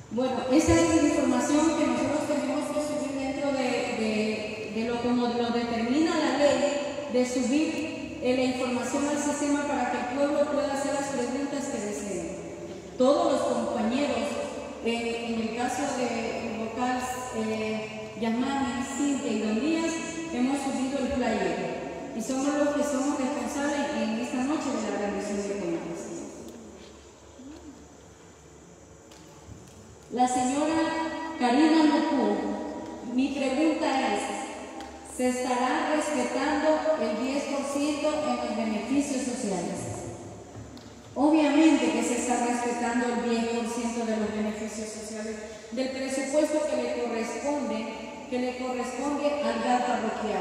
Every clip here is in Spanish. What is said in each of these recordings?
Bueno, esa es la información que nosotros tenemos que subir dentro de lo como lo determina la ley, de subir la información al sistema para que el pueblo pueda hacer las preguntas que deseen. Todos los compañeros, en el caso de vocal Yasmani, Cintia y Don Díaz, hemos subido el flyer y somos los que somos responsables en esta noche de la rendición de cuentas. La señora Karina Mopú, mi pregunta es, ¿se estará respetando el 10% en los beneficios sociales? Obviamente que se está respetando el 10% de los beneficios sociales del presupuesto que le corresponde al GAD parroquial.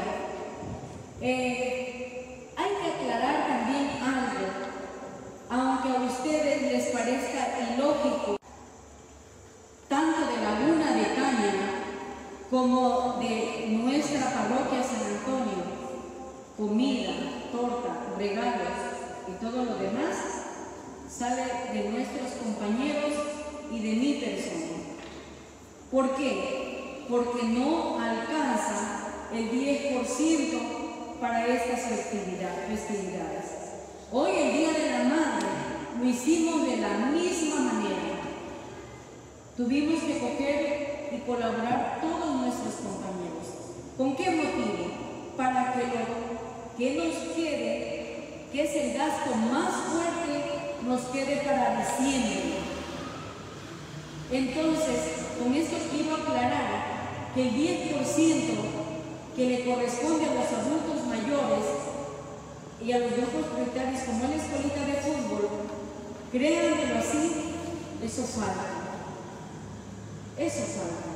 Hay que aclarar también algo, aunque a ustedes les parezca ilógico, tanto de Laguna de Caña como de nuestra parroquia San Antonio, comida, torta, regalos y todo lo demás, sale de nuestros compañeros y de mi persona. ¿Por qué? Porque no alcanza el 10% para estas festividades. Hoy, el Día de la Madre, lo hicimos de la misma manera. Tuvimos que coger y colaborar todos nuestros compañeros. ¿Con qué motivo? Para que lo que nos quede, que es el gasto más fuerte, nos quede para diciembre. Entonces, con esto quiero aclarar que el 10% que le corresponde a los adultos mayores y a los grupos prioritarios como la escuelita de fútbol, créanmelo así, eso falta. Eso falta.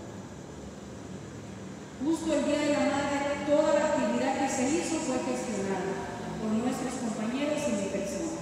Justo el Día de la Madre, toda la actividad que se hizo fue gestionada por nuestros compañeros y mi persona.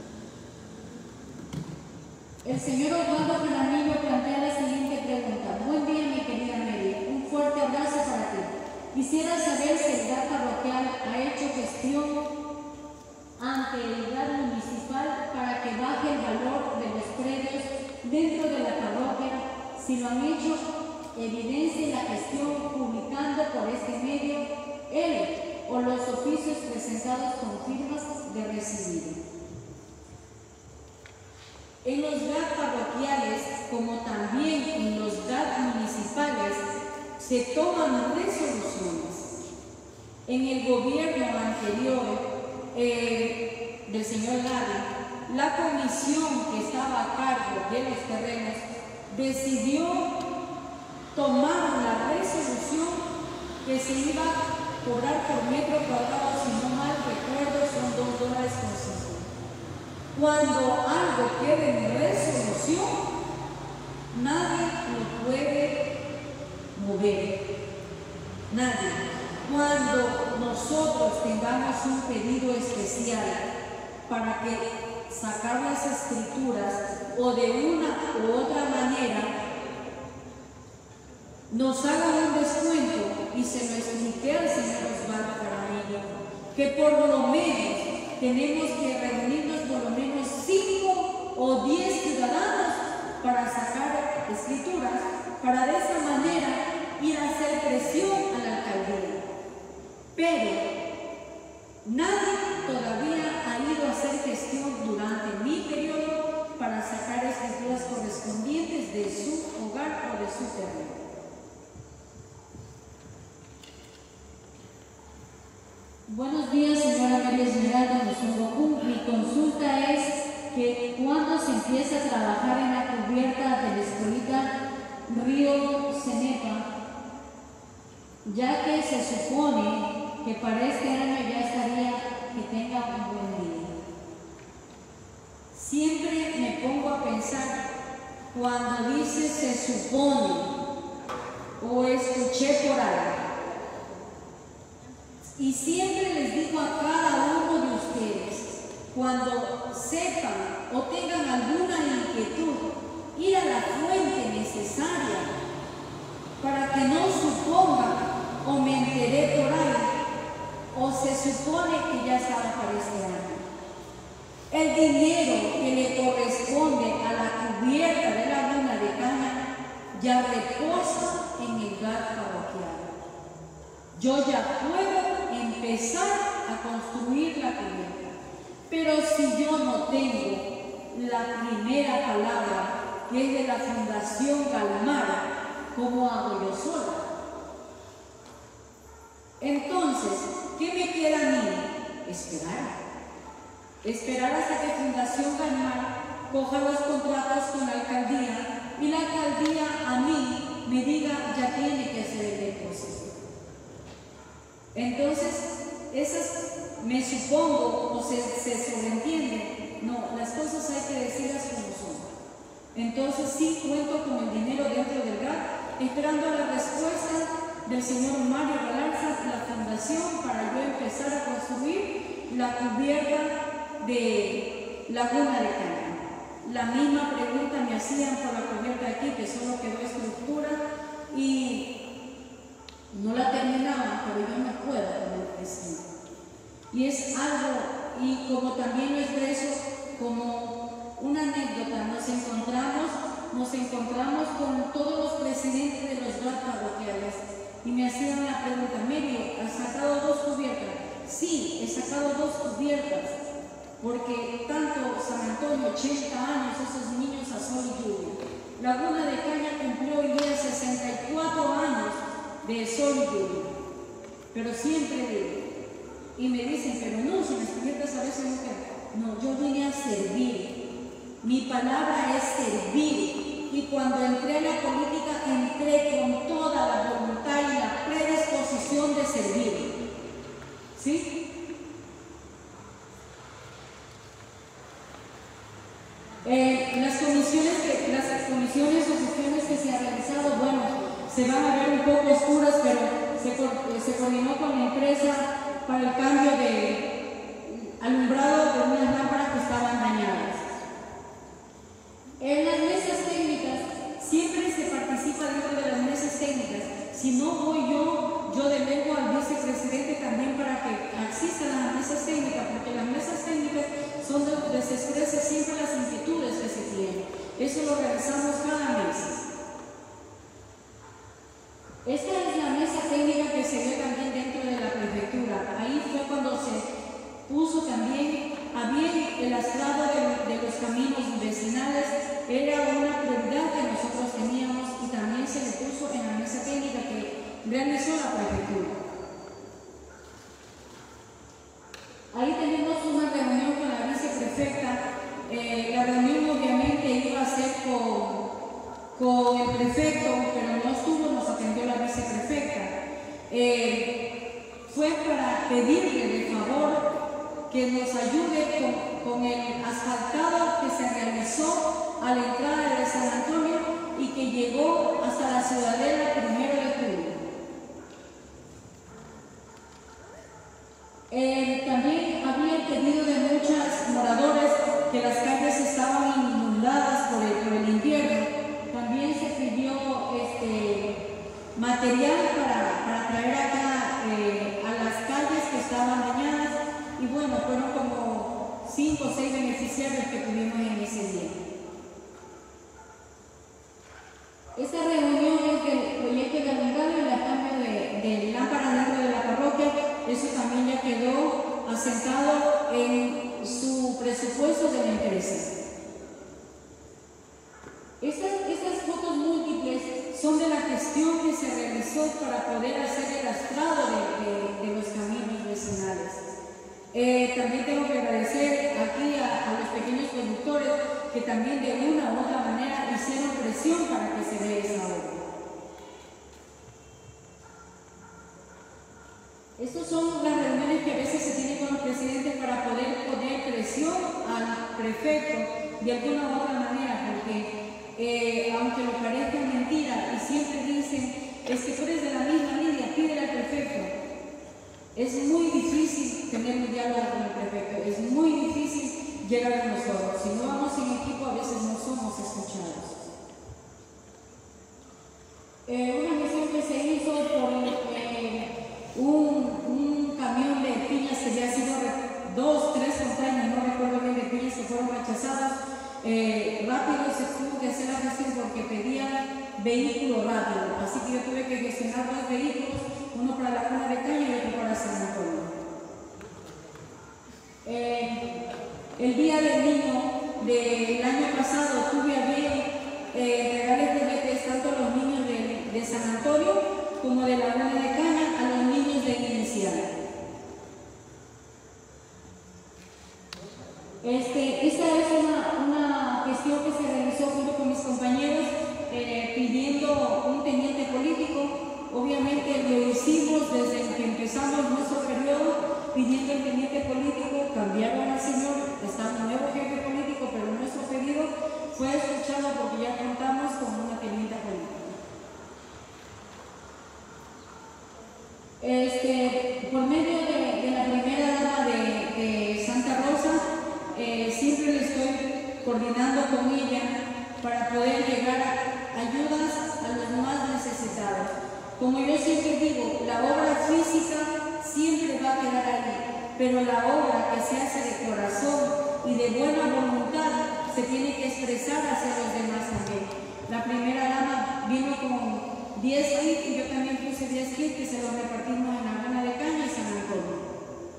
El señor Osvaldo Jaramillo plantea la siguiente pregunta. Buen día, mi querida Mary. Un fuerte abrazo para ti. Quisiera saber si el GAD parroquial ha hecho gestión ante el GAD municipal para que baje el valor de los predios dentro de la parroquia. Si lo han hecho, evidencia la gestión publicando por este medio él o los oficios presentados con firmas de recibido. En los GAD parroquiales, como también en los GAD municipales, se toman resoluciones. En el gobierno anterior del señor Larry, la comisión que estaba a cargo de los terrenos decidió tomar la resolución que se iba a cobrar por metro cuadrado, si no mal recuerdo, son $2.50. Cuando algo quede en resolución, nadie lo puede mover. Nadie. Cuando nosotros tengamos un pedido especial para que sacar las escrituras o de una u otra manera nos hagan un descuento, y se lo expliqué al señor Osvaldo Jaramillo, que por lo menos tenemos que reunirnos por lo menos 5 o 10 ciudadanos para sacar escrituras, para de esa manera ir a hacer presión a la alcaldía. Pero nadie todavía ha ido a hacer gestión durante mi periodo para sacar escrituras correspondientes de su hogar o de su terreno. Buenos días, señora María Esmeralda Mozongo. Mi consulta es que cuando se empieza a trabajar en la cubierta de la escuelita Río Cenepa, ya que se supone que para este año ya estaría que tenga un buen día. Siempre me pongo a pensar cuando dice se supone o escuché por ahí. Y siempre les digo a cada uno de ustedes, cuando sepan o tengan alguna inquietud, ir a la fuente necesaria para que no supongan o me enteré por ahí o se supone que ya estaba para este año. El dinero que le corresponde a la cubierta de Laguna de Caña yo ya puedo empezar a construir la cubierta. Pero si yo no tengo la primera palabra, que es de la Fundación Galmara, ¿cómo hago yo sola? Entonces, ¿qué me queda a mí? Esperar. Esperar hasta que Fundación Galmara coja los contratos con la alcaldía y la alcaldía a mí me diga ya tiene que hacer el depósito. Entonces, esas me supongo o se sobreentiende, no, las cosas hay que decirlas como son. Entonces sí cuento con el dinero dentro del GAT, esperando la respuesta del señor Mario Galarza, la fundación, para yo empezar a construir la cubierta de Laguna de Caña. La misma pregunta me hacían por la cubierta aquí, que solo quedó estructura y no la terminaban, pero yo no puedo con el presidente. Y es algo, y como también lo expreso como una anécdota, nos encontramos con todos los presidentes de los GAT parroquiales y me hacían la pregunta: Mary, ¿has sacado 2 cubiertas? Sí, he sacado 2 cubiertas, porque tanto San Antonio, 80 años, esos niños a sol y lluvia. Laguna de Caña cumplió hoy día 64 años de sol y lluvia, pero siempre digo, y me dicen, pero no, si las cubiertas a veces no quedan. No, yo vine a servir. Mi palabra es servir. Y cuando entré a la política, entré con toda la voluntad y la predisposición de servir. ¿Sí? Las comisiones o sesiones que se han realizado, bueno, se van a ver un poco oscuras, pero se coordinó con la empresa para el cambio de alumbrado de unas lámparas que estaban dañadas. En las mesas técnicas siempre se participa dentro de las mesas técnicas. Si no voy yo delego al vicepresidente también para que asistan a las mesas técnicas, porque las mesas técnicas son donde se expresan siempre las inquietudes que se tienen. Eso lo realizamos cada mes. Esta es la mesa técnica que se ve también dentro de la prefectura. Ahí fue cuando se puso también a bien el astrado de los caminos vecinales. Era una prioridad que nosotros teníamos y también se le puso en la mesa técnica que realizó la prefectura. Ahí tenemos una reunión con la viceprefecta. La reunión obviamente iba a ser con el prefecto, pero no estuvo, nos atendió la viceprefecta. Fue para pedirle de favor que nos ayude con el asfaltado que se realizó a la entrada de San Antonio y que llegó hasta la Ciudadela 1 de julio. También había pedido de muchas moradoras que las calles estaban inundadas por el invierno. También se pidió material para traer acá a las calles que estaban dañadas y bueno, fueron como 5 o 6 beneficiarios que tuvimos en ese día. Esta reunión es del proyecto de alumbrado y el cambio de lámparas dentro de la parroquia. Eso también ya quedó asentado en su presupuesto de la empresa. Estas fotos múltiples son de la gestión que se realizó para poder hacer el astrado de los caminos vecinales. También tengo que agradecer aquí a los pequeños productores que también de una u otra manera hicieron presión para que se vea esa obra. Estas son las reuniones que a veces se tienen con los presidentes para poder poner presión al prefecto de alguna u otra manera, porque aunque lo parezca mentira y siempre dicen, es que tú eres de la misma línea, pídele al prefecto. Es muy difícil tener un diálogo con el prefecto, es muy difícil llegar a nosotros. Si no vamos en equipo, a veces no somos escuchados. Una misión que se hizo por un camión de piñas que ya ha sido 2, 3 containers, no recuerdo bien, de piñas que fueron rechazadas. Rápido se tuvo que hacer la gestión porque pedían vehículo rápido, así que yo tuve que gestionar 2 vehículos uno para la Laguna de Caña y otro para San Antonio. El Día del Niño del año pasado tuve a bien regalar juguetes tanto a los niños de San Antonio como de la Laguna de Caña a los niños de inicial. Esta es una gestión que se realizó junto con mis compañeros pidiendo un teniente político. Obviamente lo hicimos desde que empezamos nuestro periodo pidiendo el teniente político, cambiaron al señor, está un nuevo jefe político, pero nuestro pedido fue escuchado porque ya contamos con una teniente política. Por medio de la primera dama de Santa Rosa, siempre le estoy coordinando con ella para poder llegar a ayudas a los más necesitados. Como yo siempre digo, la obra física siempre va a quedar ahí, pero la obra que se hace de corazón y de buena voluntad se tiene que expresar hacia los demás también. La primera dama vino con 10 kits y yo también puse 10 kits que se los repartimos en la Laguna de Caña y San Antonio.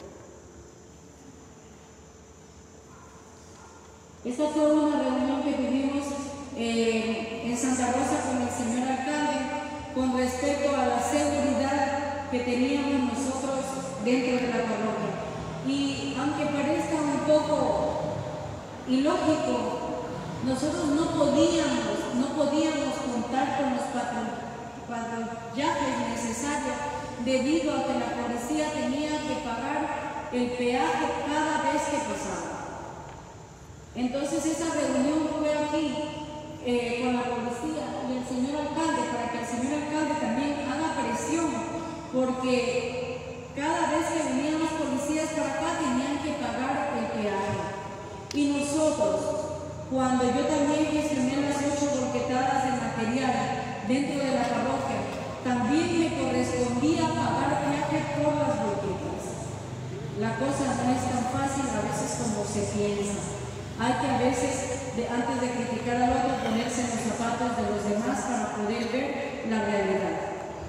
Esta fue una reunión que tuvimos en Santa Rosa con el señor alcalde con respecto a la seguridad que teníamos nosotros dentro de la parroquia. Y aunque parezca un poco ilógico, nosotros no podíamos contar con los patrullajes necesarios debido a que la policía tenía que pagar el peaje cada vez que pasaba. Entonces esa reunión fue aquí con la policía y el señor alcalde, para que el señor alcalde también haga presión, porque cada vez que venían los policías para acá tenían que pagar el peaje. Y nosotros, cuando yo también gestioné las 8 bolquetadas de material dentro de la parroquia, también me correspondía pagar peaje por las bolquetas. La cosa no es tan fácil a veces como se piensa. Hay que a veces, antes de criticar al otro, ponerse en los zapatos de los demás para poder ver la realidad.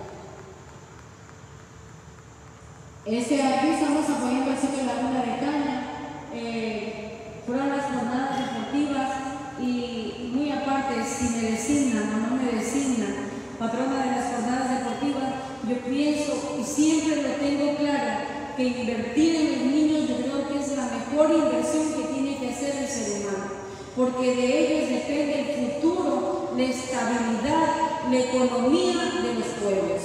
Aquí estamos apoyando el sitio Laguna de Caña. Fueron las jornadas deportivas y muy aparte, si me designan o no me designan patrona de las jornadas deportivas, yo pienso y siempre lo tengo claro que invertir en los niños yo creo que es la mejor inversión que tiene que hacer el ser humano, porque de ellos depende el futuro, la estabilidad, la economía de los pueblos.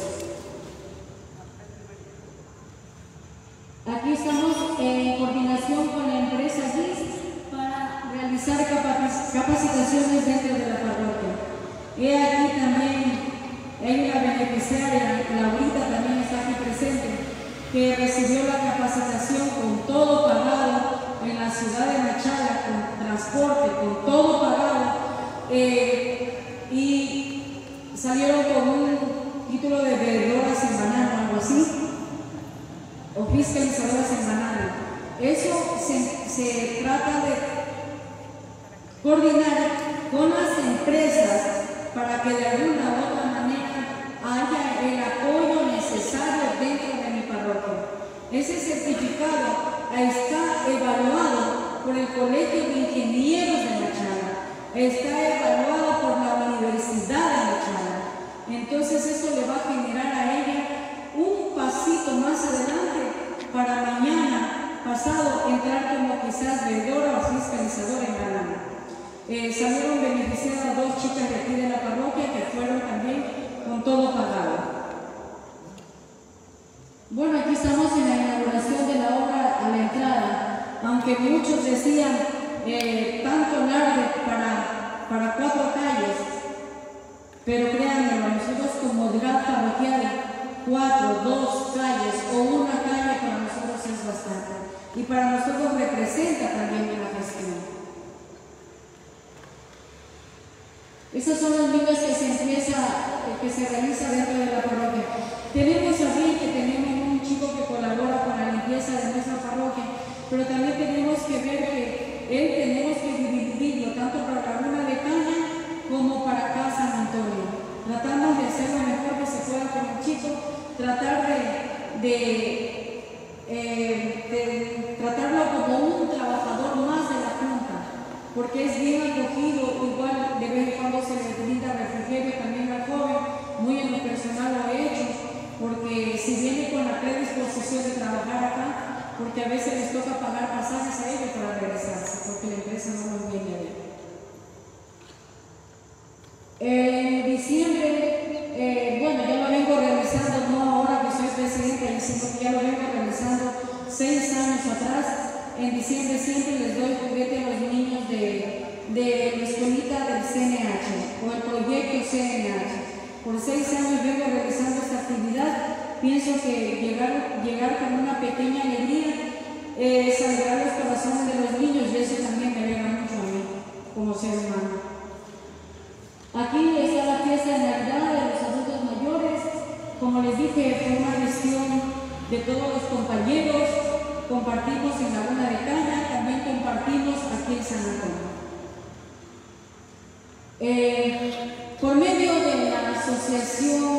Aquí estamos en coordinación con la empresa GIS para realizar capacitaciones dentro de la parroquia. He aquí también, hay una beneficiaria, Laurita también está aquí presente, que recibió la capacitación con todo pagado en la ciudad de Machala, con transporte, con todo pagado, y salieron con un título de vendedoras en banana, algo así, o fiscalizadoras en banana. Eso se trata de coordinar con las empresas para que de alguna u otra manera haya el apoyo necesario dentro de mi parroquia. Ese certificado está evaluado por el Colegio de Ingenieros de Machala, está evaluado por la Universidad de Machala. Entonces eso le va a generar a ella un pasito más adelante para mañana pasado entrar como quizás vendedora o fiscalizadora en banana. Salieron beneficiadas 2 chicas de aquí de la parroquia que fueron también con todo pagado. Bueno, aquí estamos en la inauguración de la obra a la entrada, aunque muchos decían tanto largo para 4 calles, pero créanme, nosotros como unidad parroquial, 4, 2 calles o una calle para nosotros es bastante, y para nosotros representa también una gestión. Esas son las ligas que se realiza dentro de la parroquia. Tenemos aquí que tenemos un chico que colabora con la limpieza de nuestra parroquia, pero también tenemos que ver que tenemos que dividirlo tanto para la Laguna de Caña como para acá San Antonio. Tratamos de hacer lo mejor que se pueda con el chico, tratar de En diciembre, bueno, ya lo vengo realizando, no ahora que soy presidenta, sino que ya lo vengo realizando 6 años atrás. En diciembre siempre les doy juguete a los niños de la escuelita del CNH o el proyecto CNH. Por 6 años vengo realizando esta actividad. Pienso que llegar con una pequeña alegría saldrá los corazones de los niños, y eso también me alegra mucho a mí como ser humano. Aquí está la fiesta de Navidad de los adultos mayores. Como les dije, fue una gestión de todos los compañeros. Compartimos en Laguna de Caña, también compartimos aquí en San Antonio. Por medio de la asociación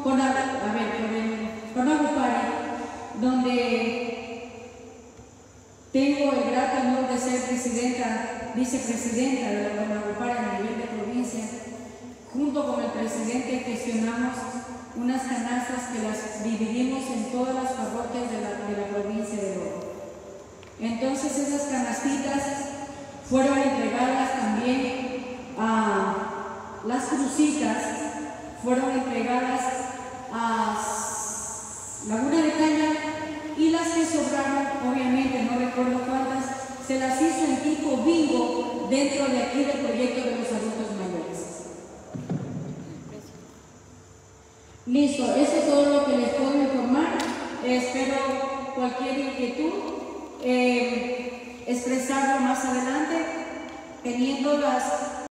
CONAGUPARE, donde tengo el grato honor de ser vicepresidenta de la CONAGUPARE a nivel de provincia, junto con el presidente gestionamos unas canastas que las dividimos en todas las parroquias de la provincia de Oro. Entonces esas canastitas fueron entregadas también a las crucitas, fueron entregadas a Laguna de Caña, y las que sobraron, obviamente no recuerdo cuántas, se las hizo en tipo bingo dentro de aquí del proyecto de los adultos mayores. Listo, eso es todo lo que les puedo informar. Espero cualquier inquietud expresarlo más adelante, teniendo las